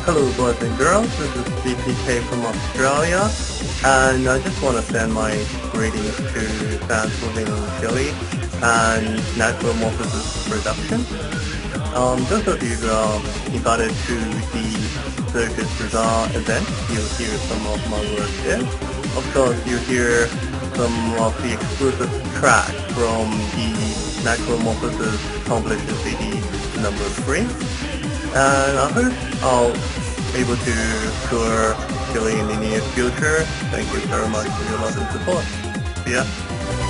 Hello boys and girls, this is CPK from Australia, and I just want to send my greetings to fans living in Chile and Natural Morphosis Production. Those of you invited to the Circus Bazaar event, you'll hear some of my work there. Of course, you'll hear some of the exclusive tracks from the Natural Morphosis published CD number 3. And I hope I'll be able to tour Chile in the near future. Thank you very much for your love and support. See ya.